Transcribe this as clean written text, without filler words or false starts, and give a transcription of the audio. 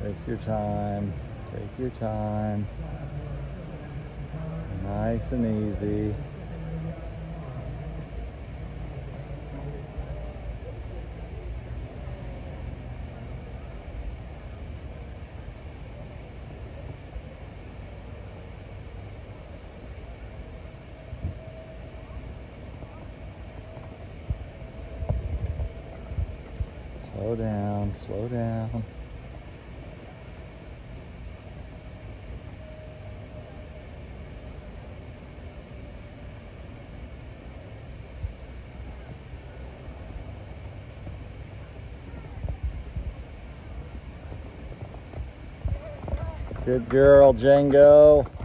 Take your time. Take your time. Nice and easy. Slow down, slow down. Good girl, Django.